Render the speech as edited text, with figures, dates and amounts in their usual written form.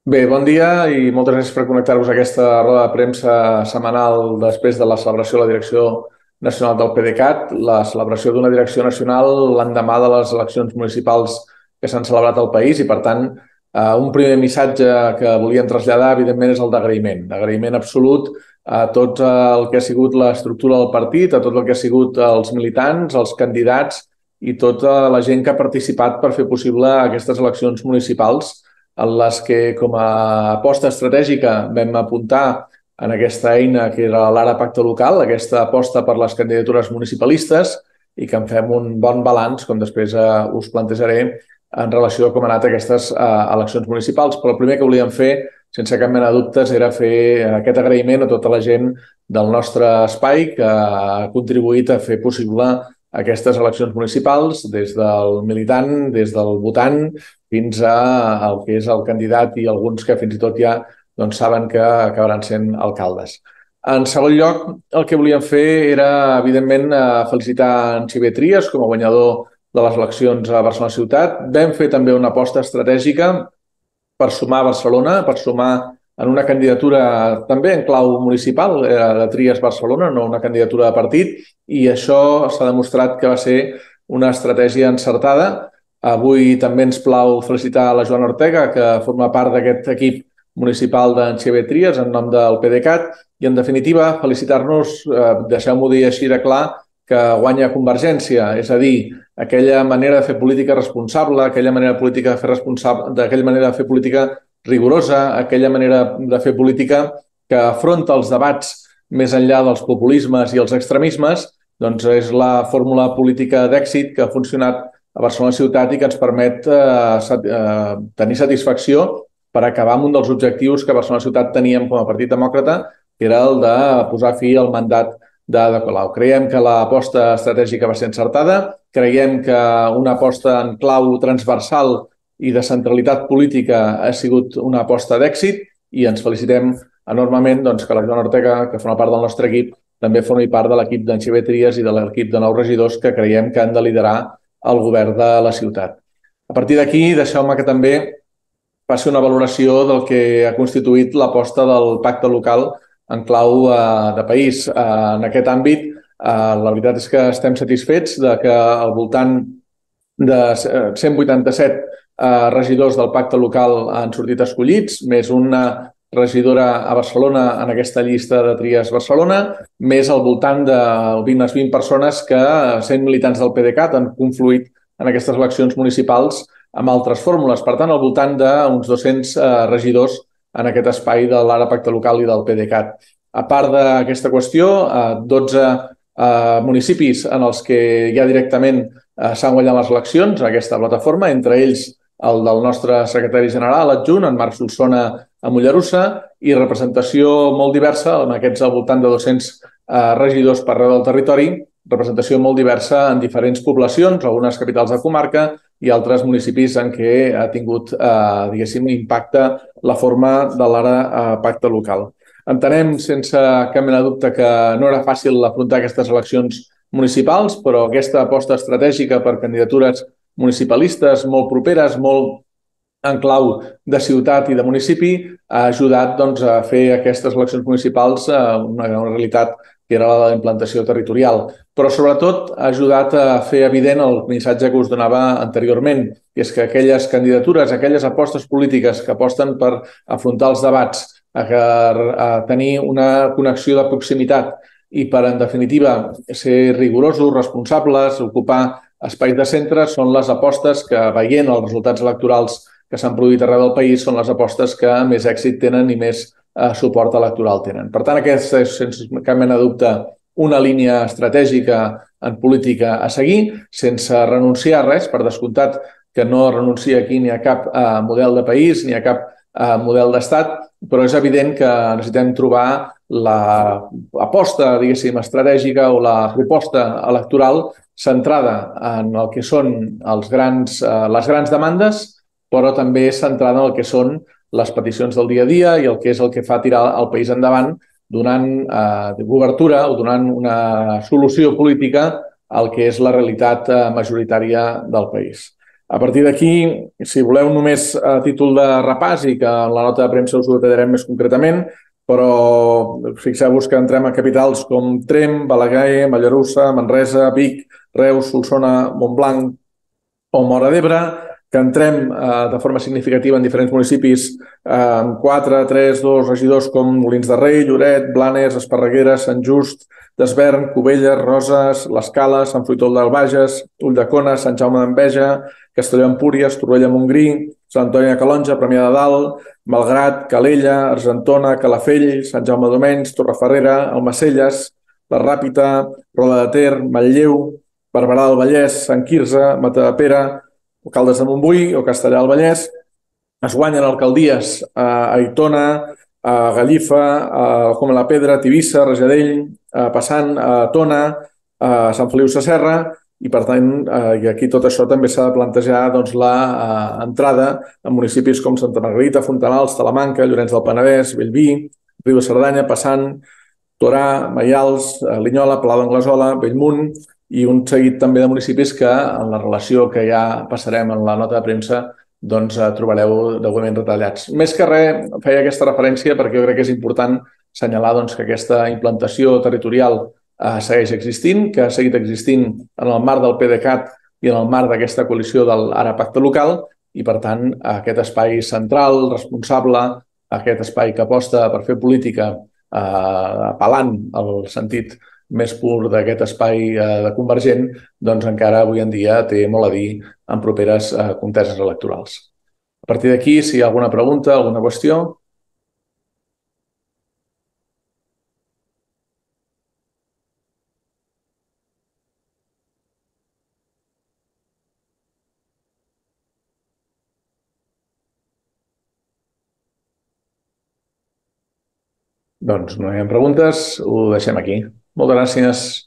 Bé, bon dia i moltes gràcies per connectar-vos a aquesta roda de premsa setmanal després de la celebració de la Direcció Nacional del PDeCAT, la celebració d'una direcció nacional l'endemà de les eleccions municipals que s'han celebrat al país i, per tant, un primer missatge que volíem traslladar, evidentment, és el d'agraïment. Agraïment absolut a tot el que ha sigut l'estructura del partit, a tot el que ha sigut els militants, els candidats i tota la gent que ha participat per fer possible aquestes eleccions municipals en les que, com a aposta estratègica, vam apuntar en aquesta eina que era l'Ara Pacte Local, aquesta aposta per les candidatures municipalistes i que en fem un bon balanç, com després us plantejaré, en relació a com han anat aquestes eleccions municipals. Però el primer que volíem fer, sense cap mena de dubtes, era fer aquest agraïment a tota la gent del nostre espai que ha contribuït a fer possible aquestes eleccions municipals, des del militant, des del votant, fins al que és el candidat i alguns que fins i tot ja saben que acabaran sent alcaldes. En segon lloc, el que volíem fer era, evidentment, felicitar en Xavier Trias com a guanyador de les eleccions a Barcelona Ciutat. Vam fer també una aposta estratègica per sumar a Barcelona, per sumar en una candidatura també en clau municipal, de Trias Barcelona, no una candidatura de partit, i això s'ha demostrat que va ser una estratègia encertada. Avui també ens plau felicitar la Joana Ortega, que forma part d'aquest equip municipal d'en Xavier Trias en nom del PDeCAT, i en definitiva felicitar-nos, deixeu-m'ho dir així de clar, que guanya Convergència, és a dir, aquella manera de fer política responsable, aquella manera de fer política rigorosa, aquella manera de fer política que afronta els debats més enllà dels populismes i els extremismes, doncs és la fórmula política d'èxit que ha funcionat a Barcelona Ciutat i que ens permet tenir satisfacció per acabar amb un dels objectius que a Barcelona Ciutat teníem com a Partit Demòcrata, que era el de posar fi al mandat d'Ada Colau. Creiem que l'aposta estratègica va ser encertada, creiem que una aposta en clau transversal i de centralitat política ha sigut una aposta d'èxit i ens felicitem enormement que la Joana Ortega, que forma part del nostre equip, també formi part de l'equip d'en Xavier Trias i de l'equip de 9 regidors que creiem que han de liderar el govern de la ciutat. A partir d'aquí, deixeu-me que també faci una valoració del que ha constituït l'aposta del pacte local en clau de país. En aquest àmbit, la veritat és que estem satisfets de que al voltant de 187 regidors del pacte local han sortit escollits, més una regidora a Barcelona en aquesta llista de Trias Barcelona, més al voltant de unes 20 persones que, sent militants del PDeCAT, han confluït en aquestes eleccions municipals amb altres fórmules. Per tant, al voltant d'uns 200 regidors en aquest espai de l'Ara Pacte Local i del PDeCAT. A part d'aquesta qüestió, 12 municipis en els que ja directament s'han guanyat les eleccions a aquesta plataforma, entre ells el del nostre secretari general adjunt, en Marc Solsona a Mollerussa, i representació molt diversa, en aquests al voltant de 200 regidors per arreu del territori, representació molt diversa en diferents poblacions, algunes capitals de comarca i altres municipis en què ha tingut, diguéssim, impacte la forma de l'Ara Pacte Local. Entenem, sense cap mena de dubte, que no era fàcil afrontar aquestes eleccions municipals, però aquesta aposta estratègica per candidatures municipalistes molt properes, molt en clau de ciutat i de municipi, ha ajudat a fer aquestes eleccions municipals una realitat que era la de la implantació territorial. Però, sobretot, ha ajudat a fer evident el missatge que us donava anteriorment, que és que aquelles candidatures, aquelles apostes polítiques que aposten per afrontar els debats, a tenir una connexió de proximitat i per, en definitiva, ser rigorosos, responsables, ocupar espais de centre, són les apostes que, veient els resultats electorals que s'han produït arreu del país, són les apostes que més èxit tenen i més suport electoral tenen. Per tant, aquesta és, sense cap mena de dubte, una línia estratègica en política a seguir, sense renunciar a res, per descomptat que no renuncia aquí ni a cap model de país ni a cap model d'estat, però és evident que necessitem trobar l'aposta, diguéssim, estratègica o la proposta electoral centrada en el que són les grans demandes, però també centrada en el que són les peticions del dia a dia i el que és el que fa tirar el país endavant, donant cobertura o donant una solució política al que és la realitat majoritària del país. A partir d'aquí, si voleu només a títol de repàs i que en la nota de premsa us ho detallarem més concretament, però fixeu-vos que entrem a capitals com Tremp, Balaguer, Mollerussa, Manresa, Vic, Reus, Solsona, Montblanc o Móra d'Ebre, que entrem de forma significativa en diferents municipis amb 4, 3, 2 regidors com Molins de Rei, Lloret, Blanes, Esparreguera, Sant Just, Desvern, Cubelles, Roses, l'Escala, Sant Fruitol del Bages, Ulldecona, Sant Jaume d'Enveja, Castelló d'Empúries, Torroella de Montgrí, Sant Antoni de Calonge, Premià de Dalt, Malgrat, Calella, Argentona, Calafell, Sant Jaume d'Omenys, Torrefarrera, Almacelles, la Ràpita, Roda de Ter, Manlleu, Barberà del Vallès, Sant Quirze, Matadepera, Caldes de Montbui o Castellà del Vallès. Es guanyen alcaldies a Aitona, a Gallifa, a Coma la Pedra, Tivissa, Rajadell, passant a Tona, a Sant Feliu Sasserra, i per tant, i aquí tot això també s'ha de plantejar doncs, l'entrada a municipis com Santa Margarita, Fontanals, Talamanca, Llorenç del Penedès, Bellví, Riu de Cerdanya, Passant, Torà, Maials, Linyola, Palau d'Anglesola, Bellmunt i un seguit també de municipis que en la relació que ja passarem en la nota de premsa doncs trobareu degudament retallats. Més que res, feia aquesta referència perquè jo crec que és important assenyalar doncs, que aquesta implantació territorial segueix existint, que ha seguit existint en el marc del PDeCAT i en el marc d'aquesta coalició del Ara Pacte Local i, per tant, aquest espai central, responsable, aquest espai que aposta per fer política apel·lant al sentit més pur d'aquest espai de Convergent, doncs encara avui en dia té molt a dir en properes conteses electorals. A partir d'aquí, si hi ha alguna pregunta, alguna qüestió... Doncs no hi ha preguntes, ho deixem aquí. Moltes gràcies.